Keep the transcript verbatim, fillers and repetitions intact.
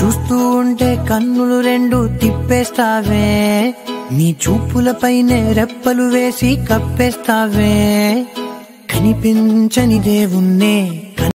చూస్తూ ఉంటే కన్నులు రెండు తిప్పేస్తావే, నీ చూపులపైనే రెప్పలు వేసి కప్పేస్తావే. కనిపించని దేవుణ్ణే